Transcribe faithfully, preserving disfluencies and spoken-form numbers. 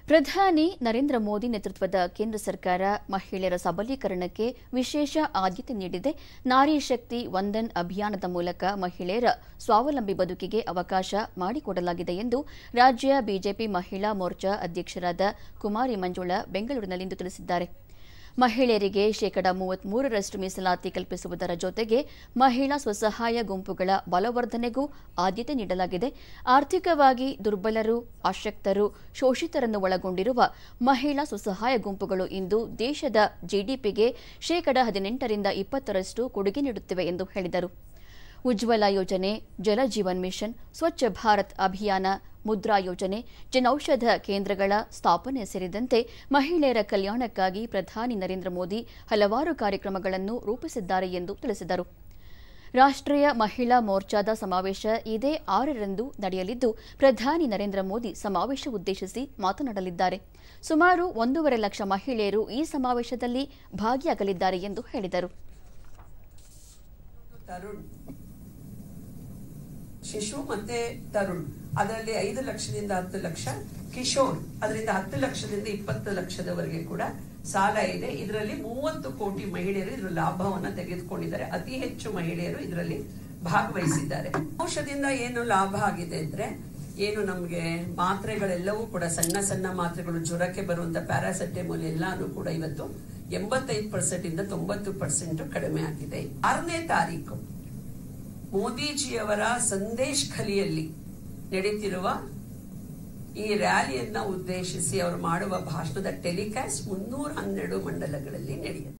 ಪ್ರಧಾನಿ ನರೇಂದ್ರ ಮೋದಿ ನೇತೃತ್ವದ ಕೇಂದ್ರ ಸರ್ಕಾರ ಮಹಿಳೆಯರ ಸಬಲೀಕರಣಕ್ಕೆ ವಿಶೇಷ ಆದ್ಯತೆ ನೀಡಿದೆ. ನಾರಿ ಶಕ್ತಿ ವಂದನ್ ಅಭಿಯಾನದ ಮೂಲಕ ಮಹಿಳೆಯರ ಸ್ವಾವಲಂಬಿ ಬದುಕಿಗೆ ಅವಕಾಶ ಮಾಡಿಕೊಡಲಾಗಿದೆ ಎಂದು ರಾಜ್ಯ ಬಿಜೆಪಿ ಮಹಿಳಾ ಮೋರ್ಚಾ ಅಧ್ಯಕ್ಷರಾದ ಕುಮಾರಿ ಮಂಜುಳಾ ಬೆಂಗಳೂರಿನಲ್ಲಿಂದು ತಿಳಿಸಿದ್ದಾರೆ. ಮಹಿಳೆಯರಿಗೆ ಶೇಕಡಾ ಮೂವತ್ಮೂರರಷ್ಟು ಮೀಸಲಾತಿ ಕಲ್ಪಿಸುವುದರ ಜೊತೆಗೆ ಮಹಿಳಾ ಸ್ವಸಹಾಯ ಗುಂಪುಗಳ ಬಲವರ್ಧನೆಗೂ ಆದ್ಯತೆ ನೀಡಲಾಗಿದೆ. ಆರ್ಥಿಕವಾಗಿ ದುರ್ಬಲರು, ಅಶಕ್ತರು, ಶೋಷಿತರನ್ನು ಒಳಗೊಂಡಿರುವ ಮಹಿಳಾ ಸ್ವಸಹಾಯ ಗುಂಪುಗಳು ಇಂದು ದೇಶದ ಜಿಡಿಪಿಗೆ ಶೇಕಡಾ ಹದಿನೆಂಟರಿಂದ ಇಪ್ಪತ್ತರಷ್ಟು ಕೊಡುಗೆ ನೀಡುತ್ತಿವೆ ಎಂದು ಹೇಳಿದರು. ಉಜ್ವಲ ಯೋಜನೆ, ಜಲ ಜೀವನ್ ಮಿಷನ್, ಸ್ವಚ್ಛ ಭಾರತ್ ಅಭಿಯಾನ, ಮುದ್ರಾ ಯೋಜನೆ, ಜನೌಷಧ ಕೇಂದ್ರಗಳ ಸ್ಥಾಪನೆ ಸೇರಿದಂತೆ ಮಹಿಳೆಯರ ಕಲ್ಯಾಣಕ್ಕಾಗಿ ಪ್ರಧಾನಿ ನರೇಂದ್ರ ಮೋದಿ ಹಲವಾರು ಕಾರ್ಯಕ್ರಮಗಳನ್ನು ರೂಪಿಸಿದ್ದಾರೆ ಎಂದು ತಿಳಿಸಿದರು. ರಾಷ್ಟ್ರೀಯ ಮಹಿಳಾ ಮೋರ್ಚಾದ ಸಮಾವೇಶ ಇದೇ ಆರರಂದು ನಡೆಯಲಿದ್ದು, ಪ್ರಧಾನಿ ನರೇಂದ್ರ ಮೋದಿ ಸಮಾವೇಶ ಉದ್ದೇಶಿಸಿ ಮಾತನಾಡಲಿದ್ದಾರೆ. ಸುಮಾರು ಒಂದೂವರೆ ಲಕ್ಷ ಮಹಿಳೆಯರು ಈ ಸಮಾವೇಶದಲ್ಲಿ ಭಾಗಿಯಾಗಲಿದ್ದಾರೆ ಎಂದು ಹೇಳಿದರು. ಶಿಶು ಮತ್ತೆ ತರುಣ್ ಅದರಲ್ಲಿ ಐದು ಲಕ್ಷದಿಂದ ಹತ್ತು ಲಕ್ಷ, ಕಿಶೋರ್ ಅದರಿಂದ ಹತ್ತು ಲಕ್ಷದಿಂದ ಇಪ್ಪತ್ತು ಲಕ್ಷದವರೆಗೆ ಕೂಡ ಸಾಲ ಇದೆ. ಇದರಲ್ಲಿ ಮೂವತ್ತು ಕೋಟಿ ಮಹಿಳೆಯರು ಇದರ ಲಾಭವನ್ನ ತೆಗೆದುಕೊಂಡಿದ್ದಾರೆ. ಅತಿ ಹೆಚ್ಚು ಮಹಿಳೆಯರು ಇದರಲ್ಲಿ ಭಾಗವಹಿಸಿದ್ದಾರೆ. ಔಷಧಿಯಿಂದ ಏನು ಲಾಭ ಆಗಿದೆ ಅಂದ್ರೆ, ಏನು ನಮ್ಗೆ ಮಾತ್ರೆಗಳೆಲ್ಲವೂ ಕೂಡ ಸಣ್ಣ ಸಣ್ಣ ಮಾತ್ರೆಗಳು, ಜ್ವರಕ್ಕೆ ಬರುವಂತ ಪ್ಯಾರಾಸೆಟಮೋಲ್ ಎಲ್ಲಾನು ಕೂಡ ಇವತ್ತು ಎಂಬತ್ತೈದು ಪರ್ಸೆಂಟ್ ಇಂದ ತೊಂಬತ್ತು ಪರ್ಸೆಂಟ್ ಕಡಿಮೆ ಆಗಿದೆ. ಆರನೇ ತಾರೀಕು ಮೋದಿಜಿಯವರ ಸಂದೇಶ್ ಖಲಿಯಲ್ಲಿ ನಡೆಯುತ್ತಿರುವ ಈ ರ್ಯಾಲಿಯನ್ನ ಉದ್ದೇಶಿಸಿ ಅವರು ಮಾಡುವ ಭಾಷಣದ ಟೆಲಿಕಾಸ್ಟ್ ಮುನ್ನೂರ ಹನ್ನೆರಡು ಮಂಡಲಗಳಲ್ಲಿ ನಡೆಯುತ್ತೆ.